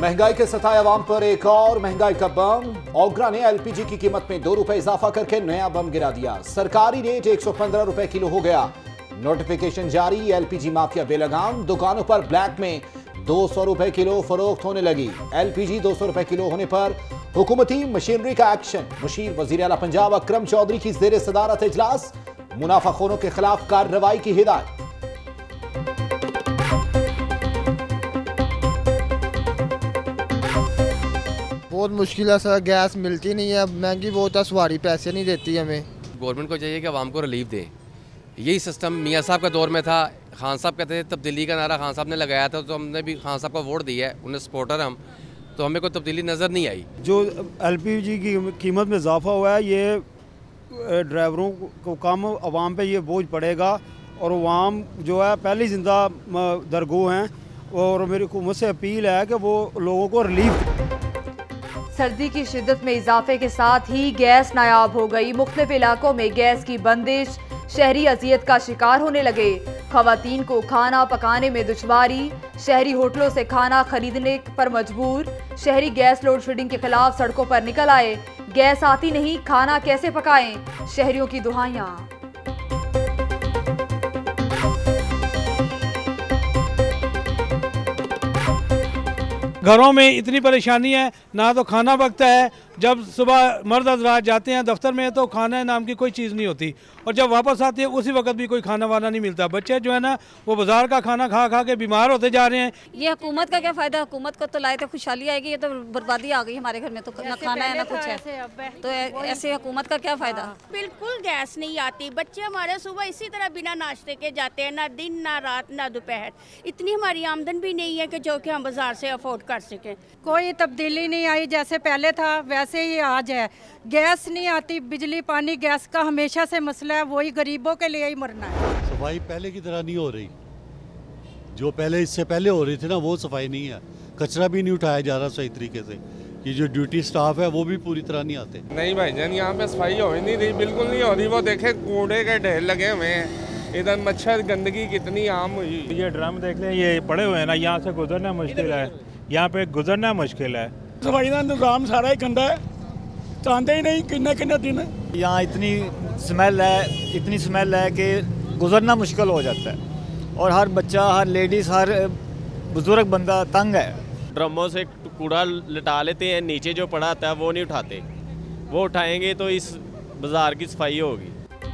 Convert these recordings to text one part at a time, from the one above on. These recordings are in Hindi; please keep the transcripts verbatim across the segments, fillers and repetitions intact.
महंगाई के सताए अवाम पर एक और महंगाई का बम। ओगरा ने एलपीजी की कीमत में दो रुपए इजाफा करके नया बम गिरा दिया। सरकारी रेट एक सौ पंद्रह रुपए किलो हो गया। नोटिफिकेशन जारी, एलपीजी माफिया बेलगाम। दुकानों पर ब्लैक में दो सौ रुपए किलो फरोख्त होने लगी। एलपीजी दो सौ रुपए किलो होने पर हुकूमती मशीनरी का एक्शन। मुशीर वजीर आला पंजाब अकरम चौधरी की जेर सदारत इजलास। मुनाफाखोरों के खिलाफ कार्रवाई की हिदायत। बहुत मुश्किल है सर, गैस मिलती नहीं है, महंगी बहुत है, सवारी पैसे नहीं देती हमें। गवर्नमेंट को चाहिए कि आवाम को रिलीफ दे। यही सिस्टम मियाँ साहब के दौर में था। खान साहब कहते थे तब्दीली का नारा खान साहब ने लगाया था, तो हमने भी खान साहब को वोट दिया है, उन्हें सपोर्टर हम, तो हमें कोई तब्दीली नज़र नहीं आई। जो एलपीजी की कीमत में इजाफा हुआ है, ये ड्राइवरों को कम आवाम पे ये बोझ पड़ेगा और आवाम जो है पहली जिंदा दरगोह हैं। और मेरी हुकूमत से अपील है कि वो लोगों को रिलीफ। सर्दी की शिद्दत में इजाफे के साथ ही गैस नायाब हो गई। मुख्तलिफ इलाकों में गैस की बंदिश, शहरी अजियत का शिकार होने लगे। खवातीन को खाना पकाने में दुश्वारी, शहरी होटलों से खाना खरीदने पर मजबूर। शहरी गैस लोड शेडिंग के खिलाफ सड़कों पर निकल आए। गैस आती नहीं, खाना कैसे पकाएं, शहरियों की दुहाइयां। घरों में इतनी परेशानी है, ना तो खाना पकता है। जब सुबह मर्द हज़रात जाते हैं दफ्तर में तो खाना नाम की कोई चीज़ नहीं होती, और जब वापस आते हैं उसी वक्त भी कोई खाना वाना नहीं मिलता। बच्चे जो है ना वो बाजार का खाना खा खा के बीमार होते जा रहे हैं। ये हुकूमत का क्या फ़ायदा? हुकूमत को तो लाए तो खुशहाली आएगी, ये तो बर्बादी आ गई हमारे घर में। तो ना खाना है ना कुछ है, तो ऐसे हुकूमत का क्या फ़ायदा? बिल्कुल गैस नहीं आती। बच्चे हमारे सुबह इसी तरह बिना नाश्ते के जाते हैं, ना दिन ना रात ना दोपहर। इतनी हमारी आमदन भी नहीं है कि जो कि हम बाजार से अफोर्ड कर सकें। कोई तब्दीली नहीं आई, जैसे पहले था वैसे ही आज है। गैस नहीं आती, बिजली पानी गैस का हमेशा से मसला है, वही गरीबों के लिए ही मरना है। सफाई पहले की तरह नहीं हो रही, जो पहले इससे पहले हो रही थी ना वो सफाई नहीं है। कचरा भी नहीं उठाया जा रहा सही तरीके से। ये जो ड्यूटी स्टाफ है वो भी पूरी तरह नहीं आते। नहीं भाईजान, यहाँ पे सफाई हो ही नहीं रही, बिल्कुल नहीं हो रही। वो देखे कूड़े के ढेर लगे हुए हैं, इधर मच्छर गंदगी कितनी आम हुई। ये ड्रम देख लें, ये पड़े हुए हैं ना, यहाँ से गुजरना मुश्किल है, यहाँ पे गुजरना मुश्किल है। सफाई का निज़ाम सारा ही गंदा है, चाहते ही नहीं किन्ने किन्ने दिन। यहाँ इतनी स्मेल है, इतनी स्मेल है कि गुजरना मुश्किल हो जाता है, और हर बच्चा, हर लेडीज़, हर बुजुर्ग बंदा तंग है। ड्रमों से कूड़ा लटा लेते हैं, नीचे जो पड़ा आता है वो नहीं उठाते। वो उठाएंगे तो इस बाजार की सफाई होगी।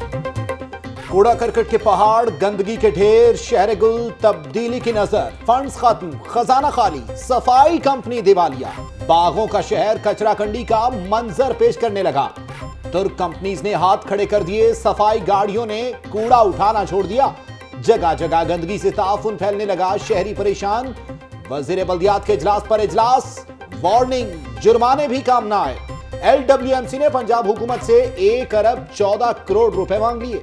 कूड़ा करकट के पहाड़, गंदगी के ढेर, शहर गुल, तब्दीली की नजर। फंड्स खत्म, खजाना खाली, सफाई कंपनी दिवालिया। बागों का शहर कचरा कंडी का मंजर पेश करने लगा। तुर्क कंपनीज ने हाथ खड़े कर दिए, सफाई गाड़ियों ने कूड़ा उठाना छोड़ दिया। जगह जगह गंदगी से ताफुन फैलने लगा, शहरी परेशान। वजीर बल्दियात के इजलास पर इजलास, वार्निंग, जुर्माने भी काम ना आए। एलडब्ल्यूएमसी ने पंजाब हुकूमत से एक अरब चौदह करोड़ रुपए मांग लिए।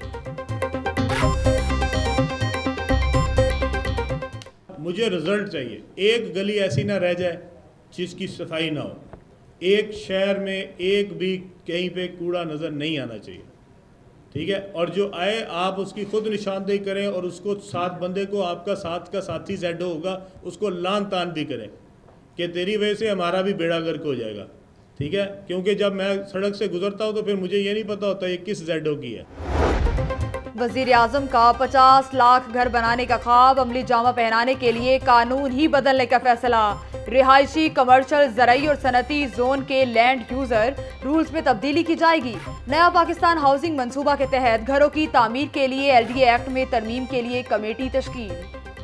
मुझे रिजल्ट चाहिए। एक गली ऐसी ना रह जाए जिसकी सफाई ना हो। एक शहर में एक भी कहीं पे कूड़ा नज़र नहीं आना चाहिए, ठीक है। और जो आए आप उसकी खुद निशानदेही करें, और उसको साथ बंदे को, आपका साथ का साथी जेडो होगा, उसको लान तान भी करें कि तेरी वजह से हमारा भी बेड़ा गर्क हो जाएगा, ठीक है। क्योंकि जब मैं सड़क से गुजरता हूँ तो फिर मुझे ये नहीं पता होता ये किस जेडो की है। वजीर आजम का पचास लाख घर बनाने का ख्वाब, अमली जामा पहनाने के लिए कानून ही बदलने का फैसला। रिहायशी, कमर्शियल, ज़रई और सनती जोन के लैंड यूजर रूल्स में तब्दीली की जाएगी। नया पाकिस्तान हाउसिंग मंसूबा के तहत घरों की तामीर के लिए एलडीए एक्ट में तरमीम के लिए कमेटी तश्कील।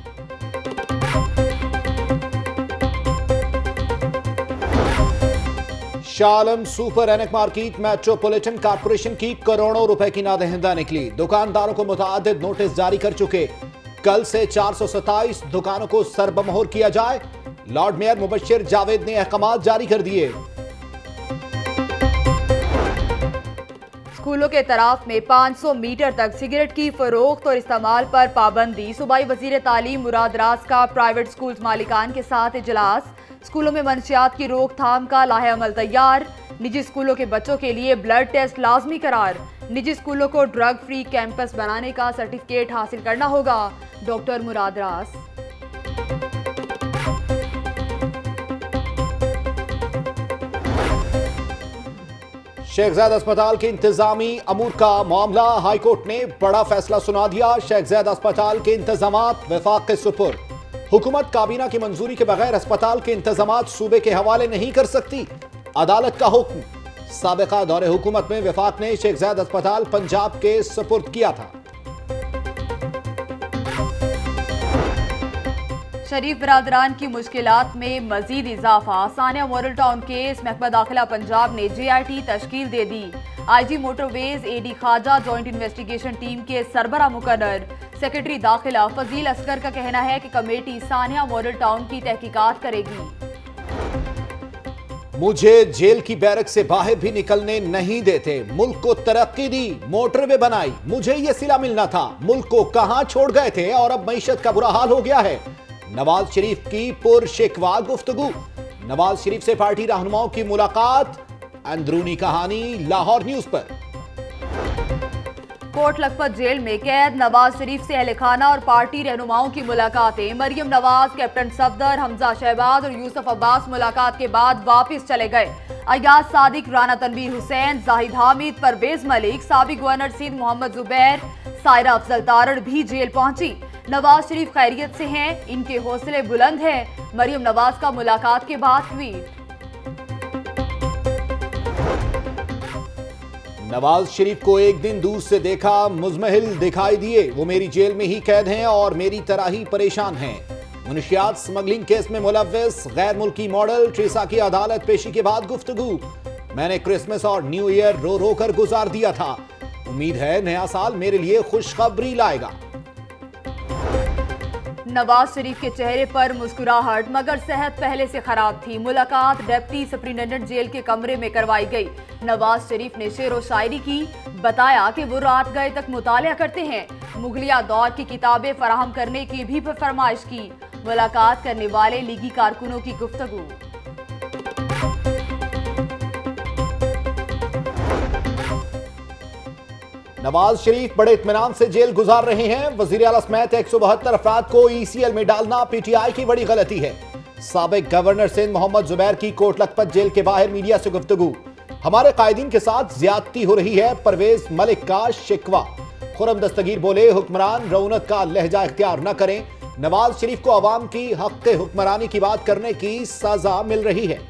शालम सुपर एनक मार्केट मेट्रोपॉलिटन कॉर्पोरेशन की करोड़ों रुपए की नादहिंदा निकली। दुकानदारों को मुतअद्दिद नोटिस जारी कर चुके। कल से चार सौ सत्ताईस दुकानों को सरबमोहर किया जाए। लॉर्ड मेयर मुबश्शिर जावेद ने अहकामात जारी कर दिए। स्कूलों के तराफ में पाँच सौ मीटर तक सिगरेट की फरोख्त और इस्तेमाल पर पाबंदी। सूबाई वजीर तालीम मुराद राज का प्राइवेट स्कूल मालिकान के साथ इजलास। स्कूलों में मंशियात की रोकथाम का लाहे अमल तैयार। निजी स्कूलों के बच्चों के लिए ब्लड टेस्ट लाजमी करार। निजी स्कूलों को ड्रग फ्री कैंपस बनाने का सर्टिफिकेट हासिल करना होगा। डॉक्टर मुराद राज। शेखजाद अस्पताल के इंतजामी अमूर का मामला हाईकोर्ट ने बड़ा फैसला सुना दिया। शेखजाद अस्पताल के इंतजामात वफाक के सुपुर्द। हुकूमत काबीना की मंजूरी के बगैर अस्पताल के इंतजामात सूबे के हवाले नहीं कर सकती, अदालत का हुक्म। साबिका दौरे हुकूमत में वफाक ने शेखजाद अस्पताल पंजाब के सुपुर्द किया था। शरीफ बरादरान की मुश्किलात में मजीद इजाफा। सानिया मॉडल टाउन केस महकमा दाखिला पंजाब ने जे आई टी तश्कील दे दी। I G motorways A D Khawaja joint investigation team के सरबरा मुकर्रर। सेक्रेटरी दाखिला फजील असगर का कहना है कि कमेटी सानिया मॉडल टाउन की तहकीकात करेगी। मुझे जेल की बैरक से बाहर भी निकलने नहीं देते, मुल्क को तरक्की दी, मोटरवे बनाई, मुझे ये सिला मिलना था, मुल्क को कहां छोड़ गए थे और अब मईशत का बुरा हाल हो गया है। नवाज शरीफ की पुरशिकवा गुफ्तगू। नवाज शरीफ से पार्टी रहनुमाओं की मुलाकात। अंदरूनी कहानी लाहौर न्यूज पर। कोट लखपत जेल में कैद नवाज शरीफ से अहल खाना और पार्टी रहनुमाओं की मुलाकातें। मरियम नवाज, कैप्टन सफदर, हमजा शहबाज और यूसुफ अब्बास मुलाकात के बाद वापस चले गए। अयाज सादिक, राना तनवीर हुसैन, जाहिद हामिद, परवेज मलिक, साबिक गवर्नर सिंध मोहम्मद जुबैर, सायरा अफजल तारड़ भी जेल पहुंची। नवाज शरीफ खैरियत से हैं, इनके हौसले बुलंद हैं। मरियम नवाज का मुलाकात के बाद ट्वीट। नवाज शरीफ को एक दिन दूर से देखा, मुजमहिल दिखाई दिए। वो मेरी जेल में ही कैद हैं और मेरी तरह ही परेशान हैं। मुनशियात स्मगलिंग केस में मुलव्विस गैर मुल्की मॉडल ट्रीसा की अदालत पेशी के बाद गुफ्तगू। मैंने क्रिसमस और न्यू ईयर रो रो कर गुजार दिया था। उम्मीद है नया साल मेरे लिए खुशखबरी लाएगा। नवाज शरीफ के चेहरे पर मुस्कुराहट, मगर सेहत पहले से खराब थी। मुलाकात डिप्टी सुप्रिंटेंडेंट जेल के कमरे में करवाई गई। नवाज शरीफ ने शेर व शायरी की। बताया कि वो रात गए तक मुतालिया करते हैं। मुगलिया दौर की किताबें फराहम करने की भी फरमाइश की। मुलाकात करने वाले लीगी कारकुनों की गुफ्तगू। नवाज शरीफ बड़े इत्मीनान से जेल गुजार रहे हैं। वजीर आला समेत एक सौ बहत्तर अफराद को ई सी एल में डालना पीटीआई की बड़ी गलती है। साबिक गवर्नर सिंध मोहम्मद जुबैर की कोट लखपत जेल के बाहर मीडिया से गुफ्तगू। हमारे कायदीन के साथ ज्यादती हो रही है, परवेज मलिक का शिकवा। खुरम दस्तगीर बोले, हुक्मरान रौनक का लहजा इख्तियार न करें। नवाज शरीफ को अवाम की हक हुक्मरानी की बात करने की सजा मिल रही है।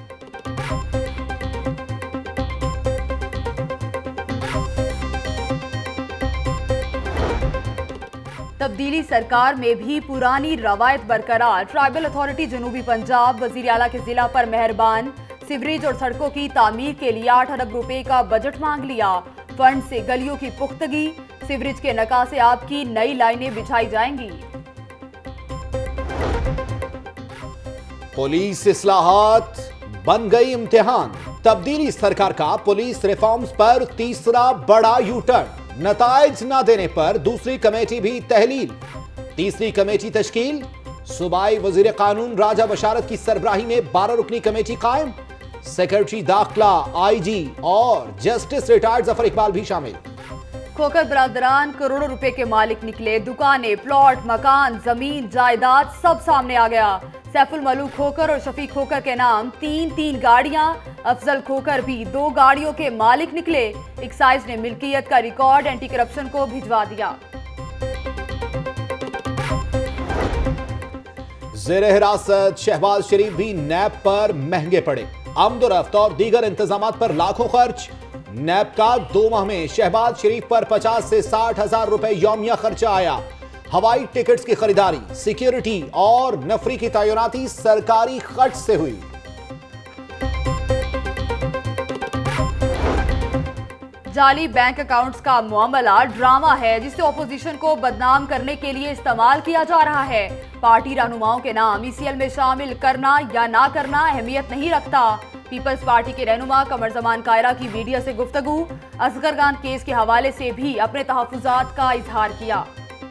तब्दीली सरकार में भी पुरानी रवायत बरकरार। ट्राइबल अथॉरिटी जनूबी पंजाब वजीर आला के जिला पर मेहरबान। सीवरेज और सड़कों की तामीर के लिए आठ अरब रुपए का बजट मांग लिया। फंड से गलियों की पुख्तगी, सीवरेज के नकासे आब की नई लाइनें बिछाई जाएंगी। पुलिस इस्लाहात बन गई इम्तिहान। तब्दीली सरकार का पुलिस रिफॉर्म्स पर तीसरा बड़ा यू टर्न। नताइज न देने पर दूसरी कमेटी भी तहलील। तीसरी कमेटी तश्कील। सूबाई वजीर कानून राजा बशारत की सरबराही में बारह रुकनी कमेटी कायम। सेक्रेटरी दाखिला, आई जी और जस्टिस रिटायर्ड जफर इकबाल भी शामिल। खोकर बरादरान करोड़ों रुपए के मालिक निकले। दुकानें, प्लॉट, मकान, जमीन, जायदाद सब सामने आ गया। सैफुल मलूक खोकर और शफीक खोकर के नाम तीन तीन गाड़ियां। अफजल खोकर भी दो गाड़ियों के मालिक निकले। एक्साइज ने मिल्कियत का रिकॉर्ड एंटी करप्शन को भिजवा दिया। ज़ेरे हिरासत शहबाज शरीफ भी नैब पर महंगे पड़े। आमदोरफ्त और दीगर इंतजामात पर लाखों खर्च। नैब का दो माह में शहबाज शरीफ पर पचास से साठ हजार रुपए यौमिया खर्चा आया। हवाई टिकट्स की खरीदारी, सिक्योरिटी और नफरी की तैनाती सरकारी खर्च से हुई। जाली बैंक अकाउंट्स का मामला ड्रामा है जिसे ओपोजिशन को बदनाम करने के लिए इस्तेमाल किया जा रहा है। पार्टी रहनुमाओं के नाम ई सी एल में शामिल करना या ना करना अहमियत नहीं रखता। पीपल्स पार्टी के रहनुमा कमर जमान कायरा की मीडिया से गुफ्तगू। असगर खान केस के हवाले से भी अपने तहफ्फुजात का इजहार किया।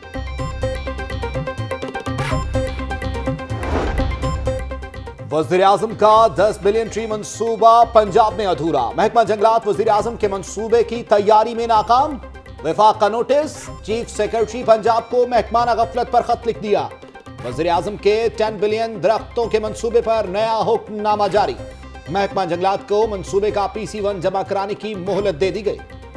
वज़ीर आज़म का दस बिलियन ट्री मंसूबा पंजाब में अधूरा। महकमा जंगलात वज़ीर आज़म के मंसूबे की तैयारी में नाकाम। वफाक का नोटिस। चीफ सेक्रेटरी पंजाब को महकमाना गफलत पर खत लिख दिया। वज़ीर आज़म के दस बिलियन दरख्तों के मंसूबे पर नया हुक्मनामा जारी। महकमा जंगलात को मंसूबे का पी सी वन जमा कराने की मोहलत दे दी गई।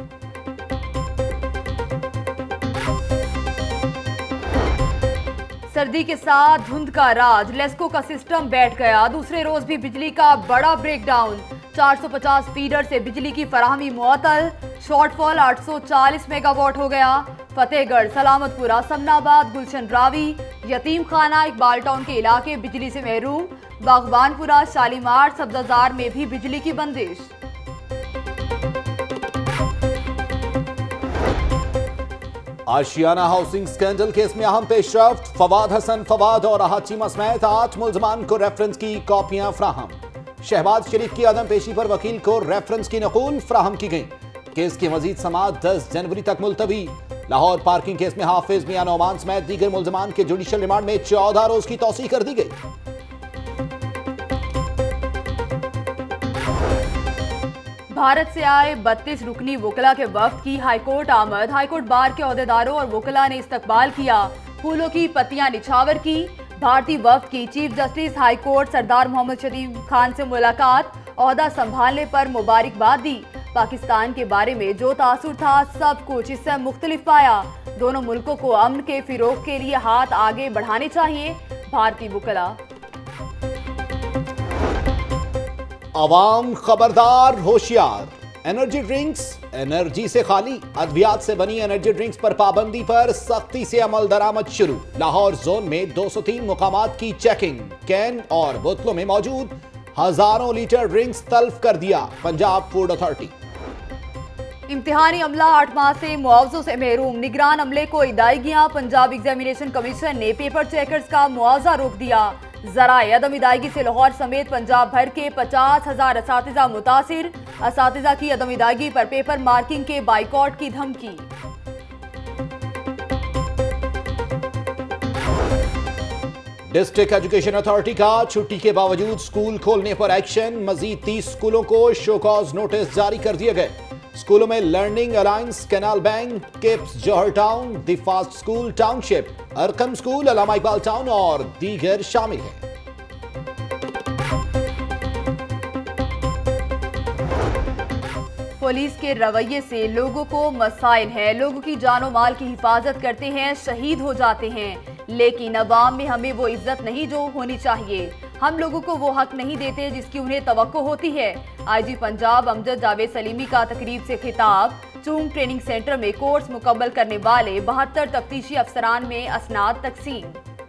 सर्दी के साथ धुंध का राज, लेस्को का सिस्टम बैठ गया। दूसरे रोज भी बिजली का बड़ा ब्रेकडाउन। चार सौ पचास फीडर से बिजली की फराहमी मुअत्तल। शॉर्टफॉल आठ सौ चालीस मेगावाट हो गया। फतेहगढ़, सलामतपुरा, समनाबाद, गुलशन रावी, यतीम खाना, इकबाल टाउन के इलाके बिजली से महरूम। बागबानपुरा, शालीमार, सब्जाजार में भी बिजली की बंदिश। आशियाना हाउसिंग स्कैंडल केस में अहम पेशरफ्त। फवाद हसन फवाद और अहद चीमा समेत आठ मुल्जमान को रेफरेंस की कॉपियां फ्राहम। शहबाज शरीफ की अदम पेशी पर वकील को रेफरेंस की नकूल फ्राहम की गई। केस की मजीद समाअत दस जनवरी तक मुलतवी। लाहौर पार्किंग केस में हाफिज मियां नौमान समेत दीगर मुल्जमान के जुडिशल रिमांड में चौदह रोज की तौसीह कर दी गई। भारत से आए बत्तीस रुकनी वकला के वफ्द की हाईकोर्ट आमद। हाईकोर्ट बार के ओहदेदारों और वकला ने इस्तकबाल किया। फूलों की पत्तियां निछावर की। भारतीय वफ्द की chief justice high court Sardar Mohammad Sharif Khan से मुलाकात। ओहदा संभालने पर मुबारकबाद दी। पाकिस्तान के बारे में जो तासुर था सब कुछ इससे मुख्तलिफ पाया। दोनों मुल्कों को अमन के फिरोग के लिए हाथ आगे बढ़ाने चाहिए। भारतीय वकला। अवाम खबरदार, होशियार। एनर्जी ड्रिंक्स एनर्जी से खाली। अद्वियात से बनी एनर्जी ड्रिंक्स पर पाबंदी पर सख्ती से अमल दरामद शुरू। लाहौर जोन में दो सौ तीन मुकामात की चेकिंग। कैन और बोतलों में मौजूद हजारों लीटर ड्रिंक्स तल्फ कर दिया पंजाब फूड अथॉरिटी। इम्तिहानी अमला आठ माह से मुआवजों से महरूम। निगरान अमले को अदायगियां। पंजाब एग्जामिनेशन कमीशन ने पेपर चेकर्स का मुआवजा रोक दिया। जराए अदम अदायगी से लाहौर समेत पंजाब भर के पचास हजार असातिज़ा मुतासिर। असातिज़ा की अदम अदायगी पर पेपर मार्किंग के बाइकआउट की धमकी। डिस्ट्रिक्ट एजुकेशन अथॉरिटी का छुट्टी के बावजूद स्कूल खोलने पर एक्शन। मजीद तीस स्कूलों को शोकॉज नोटिस जारी कर दिए गए। स्कूलों में learning alliance, canal bank, Kips Johar town, the fast school township, Arqam school, Allama Iqbal town और दीगर शामिल हैं। पुलिस के रवैये से लोगों को मसाइल है। लोगों की जानो माल की हिफाजत करते हैं, शहीद हो जाते हैं, लेकिन अवाम में हमें वो इज्जत नहीं जो होनी चाहिए। हम लोगों को वो हक नहीं देते जिसकी उन्हें तवक्को होती है। आईजी पंजाब अमजद जावेद सलीमी का तकरीब से खिताब। चूंग ट्रेनिंग सेंटर में कोर्स मुकम्मल करने वाले बहत्तर तफ्तीशी अफसरान में असनाद तकसीम।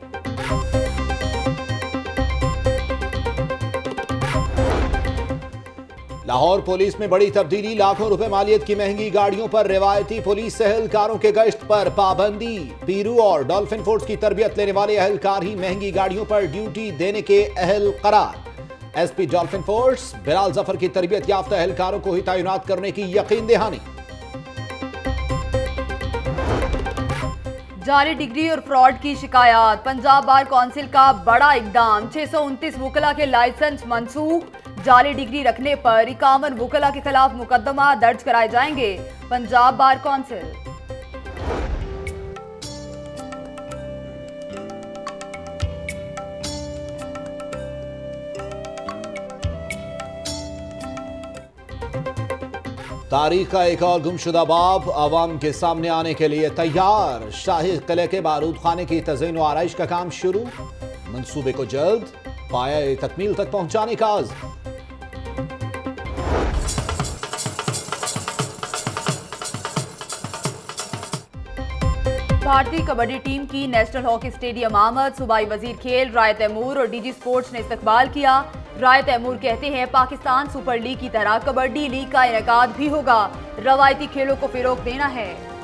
लाहौर पुलिस में बड़ी तब्दीली। लाखों रुपए मालियत की महंगी गाड़ियों पर रिवायती पुलिस एहलकारों के गश्त पर पाबंदी। पीरू और डॉल्फिन फोर्स की तरबियत लेने वाले एहलकार ही महंगी गाड़ियों पर ड्यूटी देने के अहल करार। SP dolphin force Bilal Zafar की तरबियत याफ्ता एहलकारों को ही तैनात करने की यकीन दहानी। जाली डिग्री और फ्रॉड की शिकायत। पंजाब बार काउंसिल का बड़ा इकदाम। छह सौ उनतीस वकला के लाइसेंस मनसूख। जाली डिग्री रखने पर इक्यावन वकला के खिलाफ मुकदमा दर्ज कराए जाएंगे। Punjab bar council. तारीख का एक और गुमशुदा बाब आवाम के सामने आने के लिए तैयार। शाही किले के बारूद खाने की तज़ीन व आराइश का काम शुरू। मंसूबे को जल्द पाया तकमील तक पहुंचाने का आज़म। भारतीय कबड्डी टीम की नेशनल हॉकी स्टेडियम आमद। सूबाई वजीर खेल राय तैमूर और डीजी स्पोर्ट्स ने इस्तकबाल किया। राय तैमूर कहते हैं पाकिस्तान सुपर लीग की तरह कबड्डी लीग का इनेकाद भी होगा। रवायती खेलों को फिरोग देना है।